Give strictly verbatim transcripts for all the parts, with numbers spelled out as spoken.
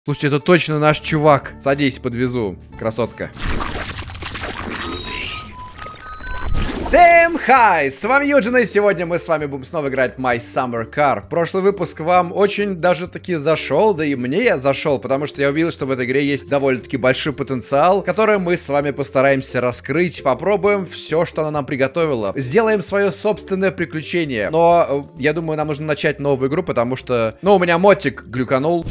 Слушайте, это точно наш чувак. Садись, подвезу, красотка. Всем хай! С вами Юджин, и сегодня мы с вами будем снова играть в My Summer Car. Прошлый выпуск вам очень даже таки зашел, да и мне я зашел, потому что я увидел, что в этой игре есть довольно-таки большой потенциал, который мы с вами постараемся раскрыть, попробуем все, что она нам приготовила. Сделаем свое собственное приключение. Но я думаю, нам нужно начать новую игру, потому что, ну, у меня мотик глюканул.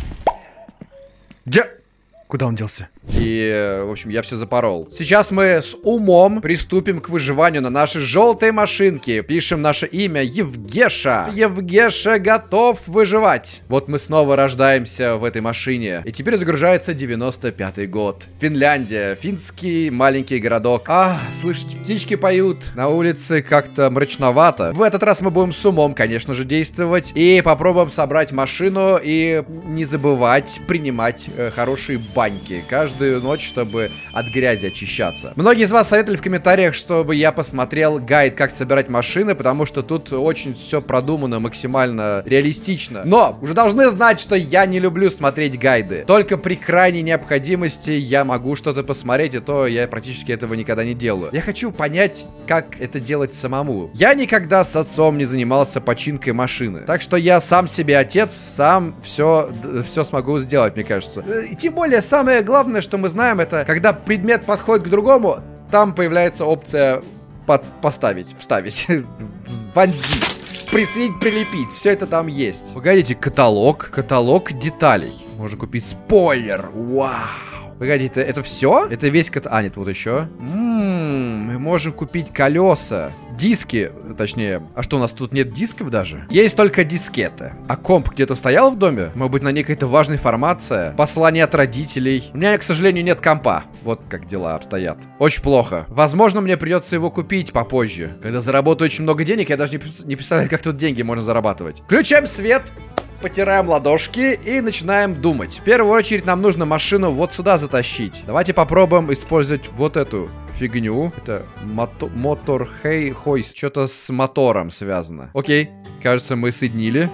Где? Куда он делся? И, в общем, я все запорол. Сейчас мы с умом приступим к выживанию на нашей желтой машинке. Пишем наше имя Евгеша. Евгеша готов выживать. Вот мы снова рождаемся в этой машине. И теперь загружается девяносто пятый год. Финляндия. Финский маленький городок. А, слышите, птички поют. На улице как-то мрачновато. В этот раз мы будем с умом, конечно же, действовать. И попробуем собрать машину. И не забывать принимать э, хорошие баньки. Каждый ночь, чтобы от грязи очищаться. Многие из вас советовали в комментариях, чтобы я посмотрел гайд, как собирать машины, потому что тут очень все продумано, максимально реалистично. Но уже должны знать, что я не люблю смотреть гайды. Только при крайней необходимости я могу что-то посмотреть, и то я практически этого никогда не делаю. Я хочу понять, как это делать самому. Я никогда с отцом не занимался починкой машины, так что я сам себе отец, сам все, все смогу сделать, мне кажется. И тем более, самое главное, что мы знаем, это когда предмет подходит к другому, там появляется опция под, поставить, вставить, вонзить, присоединить, прилепить. Все это там есть. Погодите, каталог, каталог деталей. Можно купить спойлер. Вау. Погодите, это, это все? Это весь каталог. А, нет, вот еще. М-м, мы можем купить колеса. Диски, точнее. А что, у нас тут нет дисков даже? Есть только дискеты. А комп где-то стоял в доме? Может быть, на ней какая-то важная информация? Послание от родителей? У меня, к сожалению, нет компа. Вот как дела обстоят. Очень плохо. Возможно, мне придется его купить попозже. Когда заработаю очень много денег, я даже не, не представляю, как тут деньги можно зарабатывать. Включаем свет. Потираем ладошки и начинаем думать. В первую очередь нам нужно машину вот сюда затащить. Давайте попробуем использовать вот эту фигню. Это мото мотор хей хойс. Что-то с мотором связано. Окей. Кажется, мы соединили.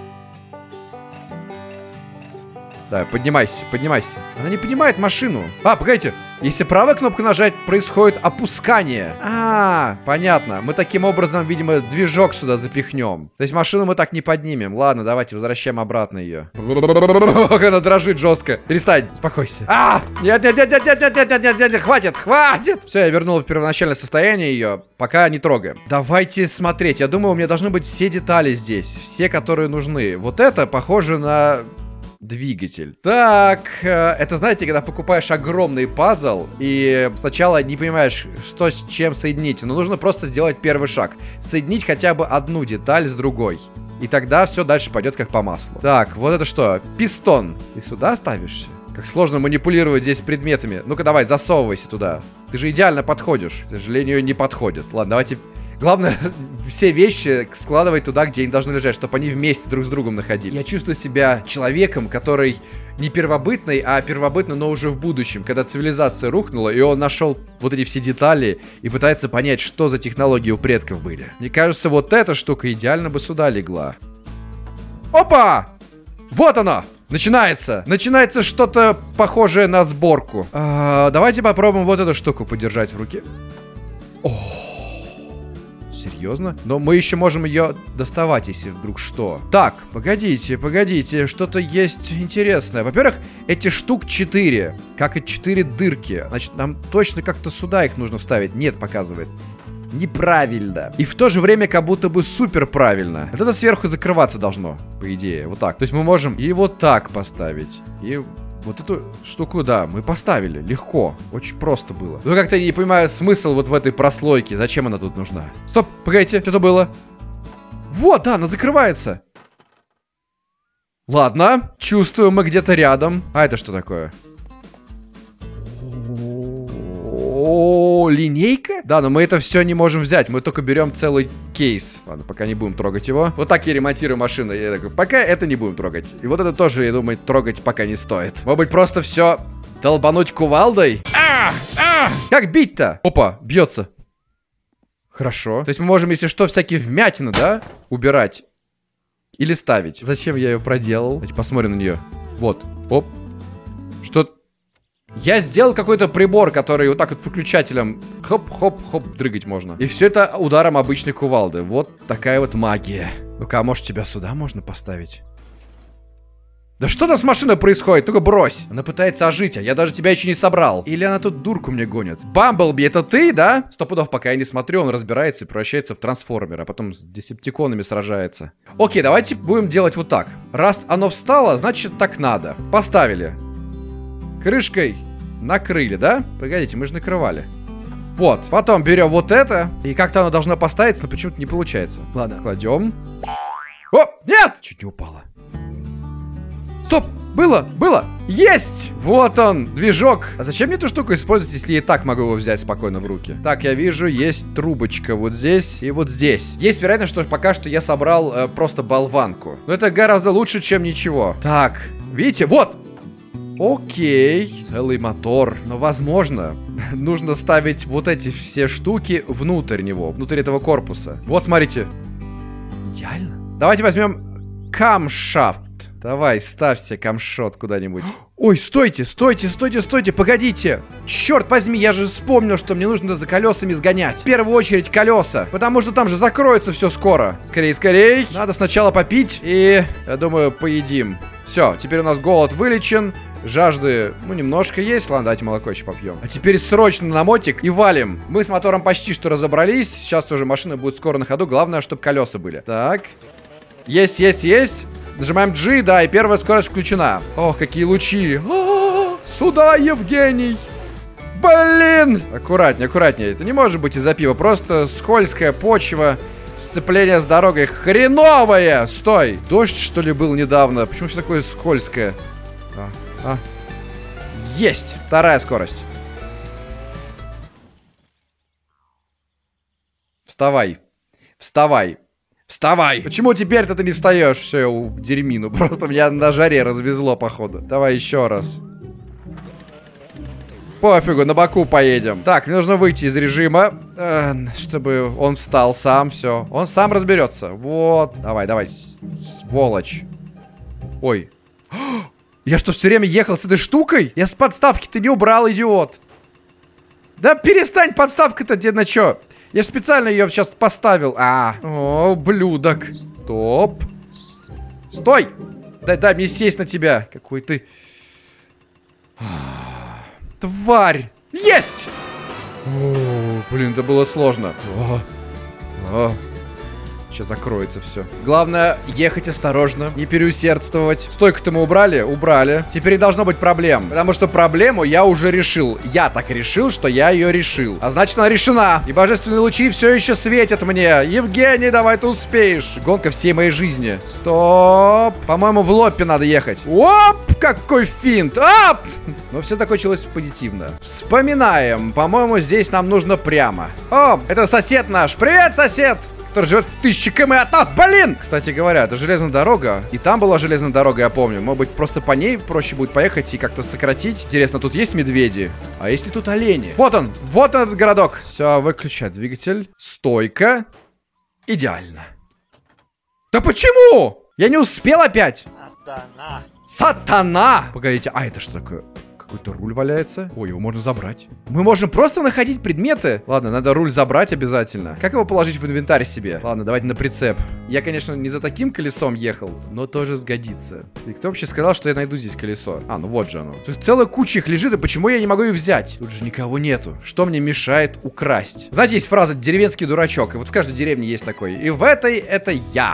Да, поднимайся, поднимайся. Она не поднимает машину. А, погодите. Если правая кнопка нажать, происходит опускание. А, понятно. Мы таким образом, видимо, движок сюда запихнем. То есть машину мы так не поднимем. Ладно, давайте возвращаем обратно ее. Она дрожит жестко. Перестань, успокойся. А, нет, нет, нет, нет, нет, нет, нет, нет, нет, нет, хватит, хватит. Все, я вернул в первоначальное состояние ее. Пока не трогаем. Давайте смотреть. Я думаю, у меня должны быть все детали здесь. Все, которые нужны. Вот это похоже на... двигатель. Так, это, знаете, когда покупаешь огромный пазл и сначала не понимаешь, что с чем соединить, но нужно просто сделать первый шаг. Соединить хотя бы одну деталь с другой. И тогда все дальше пойдет как по маслу. Так, вот это что? Пистон. Ты сюда ставишься? Как сложно манипулировать здесь предметами. Ну-ка давай, засовывайся туда. Ты же идеально подходишь. К сожалению, не подходит. Ладно, давайте... Главное, все вещи складывать туда, где они должны лежать, чтобы они вместе друг с другом находились. Я чувствую себя человеком, который не первобытный, а первобытный, но уже в будущем, когда цивилизация рухнула, и он нашел вот эти все детали и пытается понять, что за технологии у предков были. Мне кажется, вот эта штука идеально бы сюда легла. Опа! Вот оно! Начинается! Начинается что-то похожее на сборку. А, давайте попробуем вот эту штуку подержать в руке. Ох! Серьезно? Но мы еще можем ее доставать, если вдруг что. Так, погодите, погодите, что-то есть интересное. Во-первых, эти штук четыре, как и четыре дырки. Значит, нам точно как-то сюда их нужно вставить. Нет, показывает. Неправильно. И в то же время как будто бы супер правильно. Вот это сверху закрываться должно, по идее. Вот так. То есть мы можем и вот так поставить. И... вот эту штуку, да, мы поставили. Легко. Очень просто было. Ну, как-то не понимаю смысл вот в этой прослойке. Зачем она тут нужна? Стоп, погодите, что-то было. Вот, да, она закрывается. Ладно, чувствую, мы где-то рядом. А это что такое? О, линейка? Да, но мы это все не можем взять. Мы только берем целый кейс. Ладно, пока не будем трогать его. Вот так я ремонтирую машину. Я такой, пока это не будем трогать. И вот это тоже, я думаю, трогать пока не стоит. Может быть, просто все долбануть кувалдой? А! А! Как бить-то? Опа, бьется. Хорошо. То есть мы можем, если что, всякие вмятины, да, убирать. Или ставить. Зачем я ее проделал? Давайте посмотрим на нее. Вот. Оп. Я сделал какой-то прибор, который вот так вот выключателем хоп-хоп-хоп дрыгать можно. И все это ударом обычной кувалды. Вот такая вот магия. Ну-ка, а может тебя сюда можно поставить? Да что там с машиной происходит? Ну-ка брось. Она пытается ожить, а я даже тебя еще не собрал. Или она тут дурку мне гонит? Бамблби, это ты, да? Сто пудов, пока я не смотрю, он разбирается и превращается в трансформера, а потом с десептиконами сражается. Окей, давайте будем делать вот так. Раз оно встало, значит так надо. Поставили. Крышкой накрыли, да? Погодите, мы же накрывали. Вот. Потом берем вот это. И как-то оно должно поставиться, но почему-то не получается. Ладно, кладем. О, нет! Чуть не упало. Стоп! Было! Было! Есть! Вот он, движок. А зачем мне эту штуку использовать, если я и так могу его взять спокойно в руки? Так, я вижу, есть трубочка вот здесь и вот здесь. Есть вероятность, что пока что я собрал э, просто болванку. Но это гораздо лучше, чем ничего. Так, видите? Вот! Окей. Целый мотор. Но, возможно, нужно ставить вот эти все штуки внутрь него, внутрь этого корпуса. Вот, смотрите. Идеально. Давайте возьмем камшафт. Давай, ставься камшот куда-нибудь. Ой, стойте, стойте, стойте, стойте, погодите. Черт возьми, я же вспомнил, что мне нужно за колесами сгонять. В первую очередь колеса, потому что там же закроется все скоро. Скорей, скорей. Надо сначала попить и, я думаю, поедим. Все, теперь у нас голод вылечен. Жажды, ну, немножко есть. Ладно, давайте молоко еще попьем. А теперь срочно на мотик и валим. Мы с мотором почти что разобрались. Сейчас уже машина будет скоро на ходу. Главное, чтобы колеса были. Так. Есть, есть, есть. Нажимаем G, да, и первая скорость включена. Ох, какие лучи. А-а-а, сюда, Евгений. Блин. Аккуратнее, аккуратнее. Это не может быть из-за пива. Просто скользкая почва. Сцепление с дорогой хреновое. Стой. Дождь, что ли, был недавно? Почему все такое скользкое? А, а. Есть. Вторая скорость. Вставай. Вставай. Вставай! Почему теперь-то ты не встаешь? Все, я у дерьмину. Просто меня на жаре развезло, походу. Давай еще раз. Пофигу, на боку поедем. Так, мне нужно выйти из режима, э, чтобы он встал сам. Все, он сам разберется. Вот. Давай, давай, сволочь. Ой. Я что, все время ехал с этой штукой? Я с подставки-то не убрал, идиот. Да перестань, подставка-то, дед, на чё? Я специально ее сейчас поставил. А, о, блюдок. Стоп. С Стой. Дай, дай мне сесть на тебя. Какой ты... Тварь. Есть! О, блин, это было сложно. О, о. Сейчас закроется все. Главное, ехать осторожно, не переусердствовать. Стойку-то мы убрали? Убрали. Теперь не должно быть проблем. Потому что проблему я уже решил. Я так решил, что я ее решил. А значит, она решена. И божественные лучи все еще светят мне. Евгений, давай ты успеешь. Гонка всей моей жизни. Стоп. По-моему, в лобби надо ехать. Оп! Какой финт! Оп! Но все закончилось позитивно. Вспоминаем. По-моему, здесь нам нужно прямо. О, это сосед наш. Привет, сосед! Который живет в тысячи километров от нас, блин! Кстати говоря, это железная дорога. И там была железная дорога, я помню. Может быть, просто по ней проще будет поехать и как-то сократить. Интересно, тут есть медведи? А если тут олени? Вот он! Вот он, этот городок! Все, выключай двигатель. Стойка. Идеально. Да почему? Я не успел опять! Сатана! Сатана! Погодите, а это что такое? Какой-то руль валяется. Ой, его можно забрать. Мы можем просто находить предметы. Ладно, надо руль забрать обязательно. Как его положить в инвентарь себе? Ладно, давайте на прицеп. Я, конечно, не за таким колесом ехал, но тоже сгодится. И кто вообще сказал, что я найду здесь колесо? А, ну вот же оно. То есть целая куча их лежит, и почему я не могу их взять? Тут же никого нету. Что мне мешает украсть? Знаете, есть фраза «деревенский дурачок». И вот в каждой деревне есть такой. И в этой это я.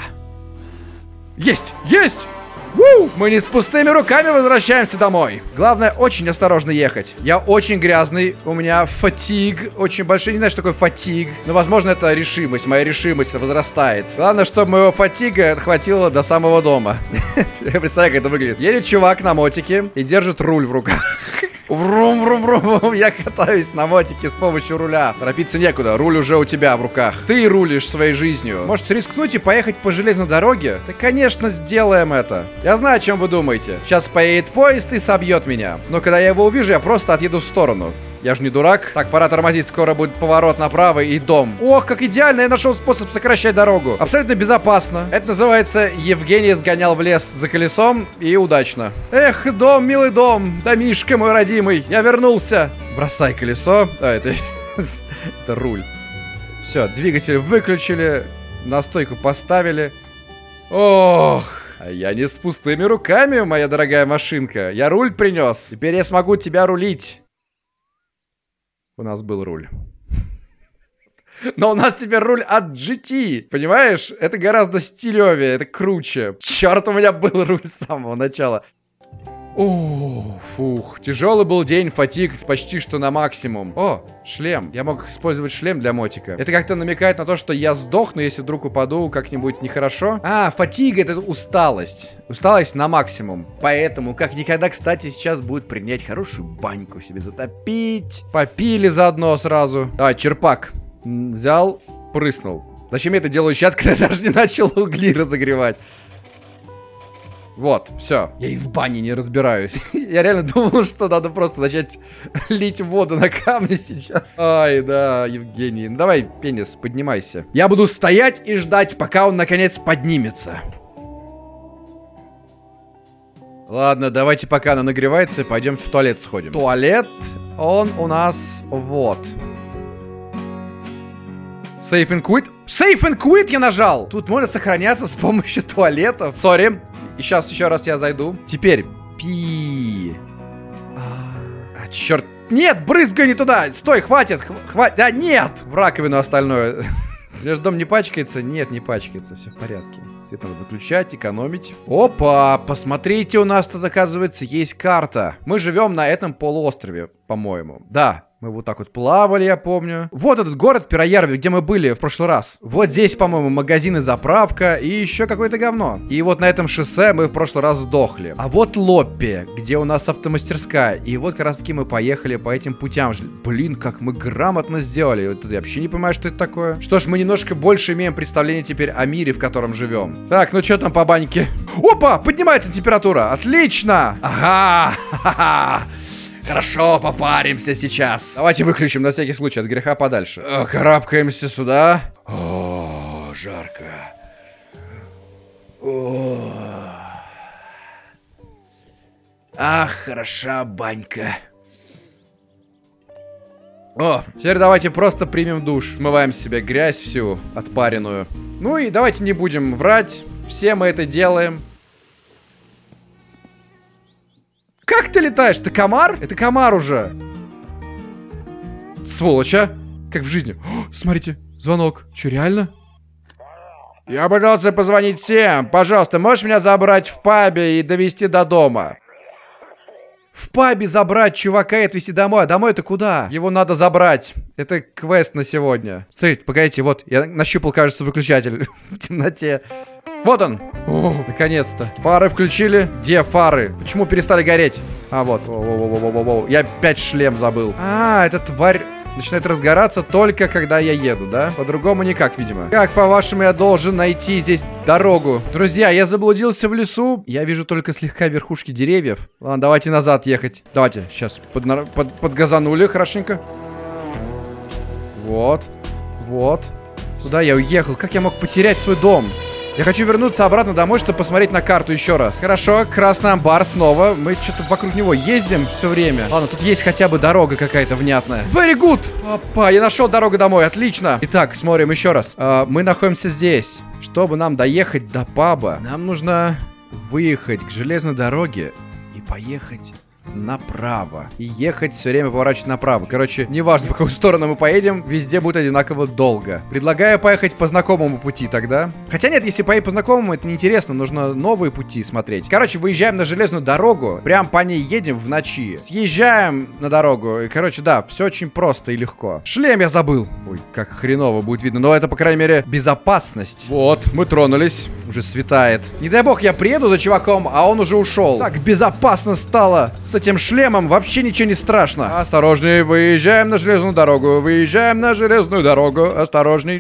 Есть! Есть! Уу! Мы не с пустыми руками возвращаемся домой. Главное, очень осторожно ехать. Я очень грязный. У меня фатиг очень большой. Не знаю, что такое фатиг. Но, возможно, это решимость. Моя решимость возрастает. Главное, чтобы моего фатига хватило до самого дома. Я представляю, как это выглядит. Едет чувак на мотике и держит руль в руках. Врум-врум-врум. Я катаюсь на мотике с помощью руля. Торопиться некуда, руль уже у тебя в руках. Ты рулишь своей жизнью. Может рискнуть и поехать по железной дороге? Да, конечно, сделаем это. Я знаю, о чем вы думаете. Сейчас поедет поезд и собьет меня. Но когда я его увижу, я просто отъеду в сторону. Я же не дурак. Так, пора тормозить, скоро будет поворот направо и дом. Ох, как идеально, я нашел способ сокращать дорогу. Абсолютно безопасно. Это называется Евгений сгонял в лес за колесом и удачно. Эх, дом, милый дом, домишка мой родимый, я вернулся. Бросай колесо. А, это... это руль. Все, двигатель выключили, на стойку поставили. Ох, а я не с пустыми руками, моя дорогая машинка. Я руль принес. Теперь я смогу тебя рулить. У нас был руль. Но у нас теперь руль от джи ти. Понимаешь? Это гораздо стилевее, это круче. Черт, у меня был руль с самого начала. О, фух. Тяжелый был день, фатиг почти что на максимум. О, шлем. Я мог использовать шлем для мотика. Это как-то намекает на то, что я сдохну, если вдруг упаду как-нибудь нехорошо. А, фатига — это усталость. Усталость на максимум. Поэтому, как никогда, кстати, сейчас будет принять хорошую баньку себе затопить. Попили заодно сразу. А, черпак. Взял, прыснул. Зачем я это делаю сейчас, когда я даже не начал угли разогревать? Вот, все. Я и в бане не разбираюсь. Я реально думал, что надо просто начать лить воду на камни сейчас. Ай, да, Евгений. Ну давай, пенис, поднимайся. Я буду стоять и ждать, пока он наконец поднимется. Ладно, давайте, пока она нагревается, пойдем в туалет сходим. Туалет, он у нас вот. Save and quit. Save and quit я нажал. Тут можно сохраняться с помощью туалета. Сори. И сейчас еще раз я зайду. Теперь пи. А, черт. Нет, брызгай не туда. Стой, хватит. Хватит. Да нет. В раковину остальное. Между дом не пачкается? Нет, не пачкается. Все в порядке. Свет надо выключать, экономить. Опа, посмотрите, у нас тут, оказывается, есть карта. Мы живем на этом полуострове, по-моему. Да. Мы вот так вот плавали, я помню. Вот этот город Пироярви, где мы были в прошлый раз. Вот здесь, по-моему, магазин и заправка. И еще какое-то говно. И вот на этом шоссе мы в прошлый раз сдохли. А вот Лоппи, где у нас автомастерская. И вот как раз таки мы поехали по этим путям. Блин, как мы грамотно сделали. Вот я вообще не понимаю, что это такое. Что ж, мы немножко больше имеем представление теперь о мире, в котором живем. Так, ну что там по баньке? Опа, поднимается температура. Отлично. Ага, ха-ха. Хорошо, попаримся сейчас. Давайте выключим на всякий случай, от греха подальше. О, карабкаемся сюда. О, жарко. О. Ах, хороша банька. О, теперь давайте просто примем душ. Смываем с себя грязь всю отпаренную. Ну и давайте не будем врать. Все мы это делаем. Как ты летаешь? Ты комар? Это комар уже. Сволочь, а? Как в жизни. О, смотрите, звонок. Че, реально? Я пытался позвонить всем. Пожалуйста, можешь меня забрать в пабе и довести до дома? В пабе забрать чувака и отвезти домой. А домой это куда? Его надо забрать. Это квест на сегодня. Стоит, погодите, вот. Я нащупал, кажется, выключатель в темноте. Вот он. О, наконец-то. Фары включили. Где фары? Почему перестали гореть? А, вот. О-о-о-о-о-о. Я опять шлем забыл. А, эта тварь начинает разгораться только когда я еду, да? По-другому никак, видимо. Как, по-вашему, я должен найти здесь дорогу? Друзья, я заблудился в лесу. Я вижу только слегка верхушки деревьев. Ладно, давайте назад ехать. Давайте, сейчас подна... под... подгазанули хорошенько. Вот. Вот. Куда я уехал? Как я мог потерять свой дом? Я хочу вернуться обратно домой, чтобы посмотреть на карту еще раз. Хорошо, красный амбар снова. Мы что-то вокруг него ездим все время. Ладно, тут есть хотя бы дорога какая-то внятная. Very good! Опа, я нашел дорогу домой, отлично. Итак, смотрим еще раз. А, мы находимся здесь. Чтобы нам доехать до паба, нам нужно выехать к железной дороге и поехать направо. И ехать все время поворачивать направо. Короче, неважно, в какую сторону мы поедем, везде будет одинаково долго. Предлагаю поехать по знакомому пути тогда. Хотя нет, если поедем по знакомому, это неинтересно. Нужно новые пути смотреть. Короче, выезжаем на железную дорогу. Прям по ней едем в ночи. Съезжаем на дорогу. И, короче, да, все очень просто и легко. Шлем я забыл. Ой, как хреново будет видно. Но это, по крайней мере, безопасность. Вот, мы тронулись. Уже светает. Не дай бог, я приеду за чуваком, а он уже ушел. Так безопасно стало. С этим шлемом вообще ничего не страшно. Осторожней, выезжаем на железную дорогу. Выезжаем на железную дорогу. Осторожней.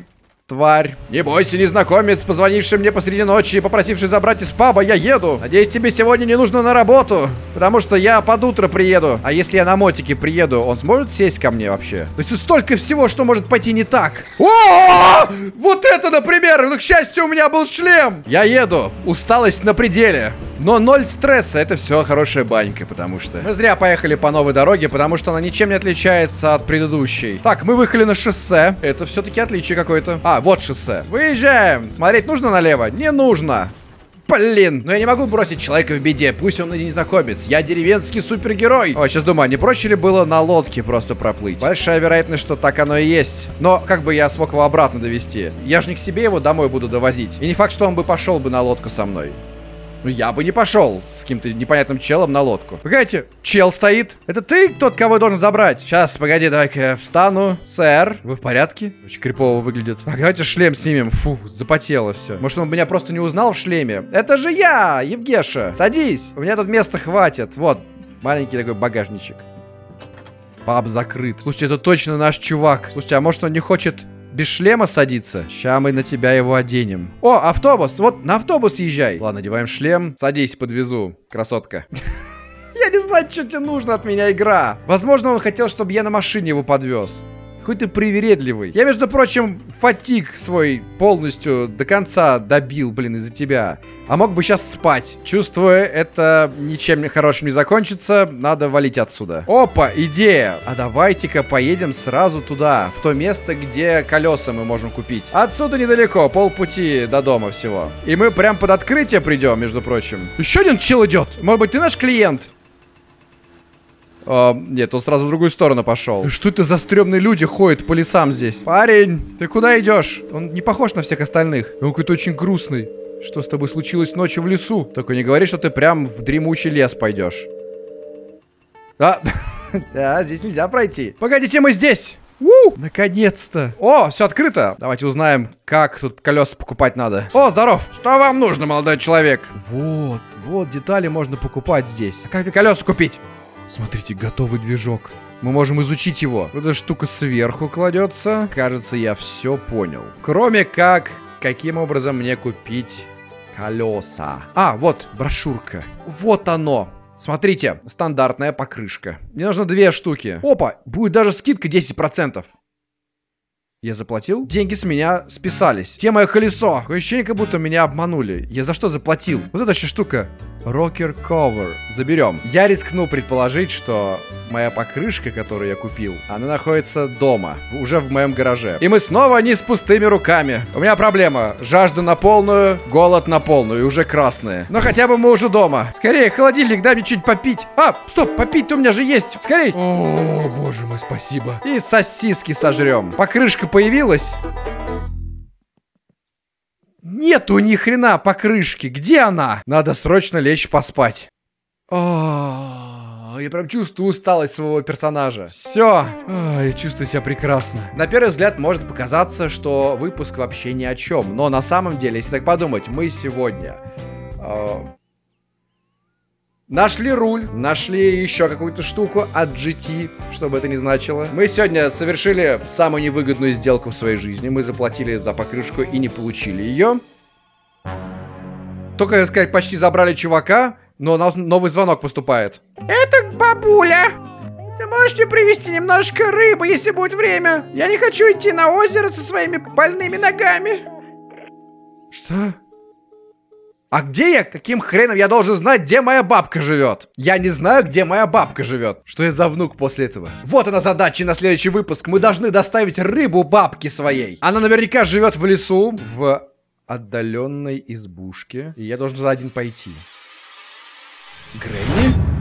тварь. Не бойся, незнакомец, позвонивший мне посреди ночи и попросивший забрать из паба, я еду. Надеюсь, тебе сегодня не нужно на работу, потому что я под утро приеду. А если я на мотике приеду, он сможет сесть ко мне вообще? То есть столько всего, что может пойти не так. О, вот это, например, ну, к счастью, у меня был шлем. Я еду, усталость на пределе. Но ноль стресса, это все хорошая банька, потому что мы зря поехали по новой дороге, потому что она ничем не отличается от предыдущей. Так, мы выехали на шоссе. Это все-таки отличие какое-то. А, вот шоссе. Выезжаем. Смотреть нужно налево? Не нужно. Блин, но я не могу бросить человека в беде, пусть он и незнакомец. Я деревенский супергерой. О, сейчас думаю, не проще ли было на лодке просто проплыть? Большая вероятность, что так оно и есть. Но как бы я смог его обратно довести? Я же не к себе его домой буду довозить. И не факт, что он бы пошел бы на лодку со мной. Ну, я бы не пошел с каким-то непонятным челом на лодку. Погодите, чел стоит. Это ты тот, кого я должен забрать? Сейчас, погоди, давай-ка я встану. Сэр, вы в порядке? Очень крипово выглядит. Так, давайте шлем снимем. Фу, запотело все. Может, он меня просто не узнал в шлеме? Это же я, Евгеша. Садись. У меня тут места хватит. Вот, маленький такой багажничек. Паб закрыт. Слушайте, это точно наш чувак. Слушайте, а может, он не хочет без шлема садиться? Ща мы на тебя его оденем. О, автобус! Вот на автобус езжай. Ладно, одеваем шлем. Садись, подвезу, красотка. Я не знаю, что тебе нужно от меня, игра. Возможно, он хотел, чтобы я на машине его подвез. Какой ты привередливый. Я, между прочим, фатиг свой полностью до конца добил, блин, из-за тебя. А мог бы сейчас спать. Чувствую, это ничем хорошим не закончится. Надо валить отсюда. Опа, идея. А давайте-ка поедем сразу туда. В то место, где колеса мы можем купить. Отсюда недалеко, полпути до дома всего. И мы прям под открытие придем, между прочим. Еще один чел идет. Может быть, ты наш клиент? О, нет, он сразу в другую сторону пошел. Что это за стрёмные люди ходят по лесам здесь? Парень, ты куда идешь? Он не похож на всех остальных. Он какой-то очень грустный. Что с тобой случилось ночью в лесу? Только не говори, что ты прям в дремучий лес пойдешь. А, да, здесь нельзя пройти. Погодите, мы здесь. У, наконец-то. О, все открыто. Давайте узнаем, как тут колеса покупать надо. О, здоров. Что вам нужно, молодой человек? Вот, вот детали можно покупать здесь. А как мне колеса купить? Смотрите, готовый движок. Мы можем изучить его. Эта штука сверху кладется. Кажется, я все понял. Кроме как, каким образом мне купить колеса. А, вот брошюрка. Вот оно. Смотрите, стандартная покрышка. Мне нужно две штуки. Опа, будет даже скидка десять процентов. Я заплатил? Деньги с меня списались. Где мое колесо? Такое ощущение, как будто меня обманули. Я за что заплатил? Вот эта еще штука. Rocker Cover. Заберем. Я рискну предположить, что моя покрышка, которую я купил, она находится дома, уже в моем гараже. И мы снова не с пустыми руками. У меня проблема. Жажда на полную, голод на полную, и уже красные. Но хотя бы мы уже дома. Скорее, холодильник, дай мне что-нибудь попить. А, стоп, попить-то у меня же есть. Скорей. О, боже мой, спасибо. И сосиски сожрем. Покрышка появилась? Нету ни хрена покрышки. Где она? Надо срочно лечь поспать. О, я прям чувствую усталость своего персонажа. Все. Я чувствую себя прекрасно. На первый взгляд может показаться, что выпуск вообще ни о чем. Но на самом деле, если так подумать, мы сегодня э, нашли руль, нашли еще какую-то штуку от джи ти, что бы это ни значило. Мы сегодня совершили самую невыгодную сделку в своей жизни. Мы заплатили за покрышку и не получили ее. Только, так сказать, почти забрали чувака, но у нас новый звонок поступает. Это бабуля. Ты можешь мне привезти немножко рыбы, если будет время? Я не хочу идти на озеро со своими больными ногами. Что? А где я? Каким хреном я должен знать, где моя бабка живет? Я не знаю, где моя бабка живет. Что я за внук после этого? Вот она задача на следующий выпуск. Мы должны доставить рыбу бабки своей. Она наверняка живет в лесу, в отдаленной избушке. И я должен туда один пойти. Грэнни?